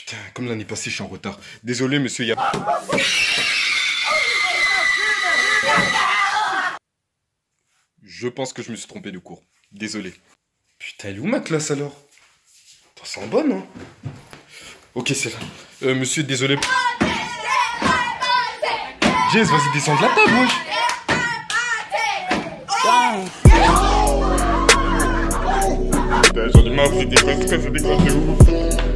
Putain, comme l'année passée, je suis en retard. Désolé, monsieur, il y a... Je pense que je me suis trompé de cours. Désolé. Putain, elle est où ma classe alors? T'en sens bonne, hein? Ok, c'est là. Monsieur, désolé. Jess, vas-y, descends de la table, wesh. Putain, j'en ai marre, c'est des grosses de ouf.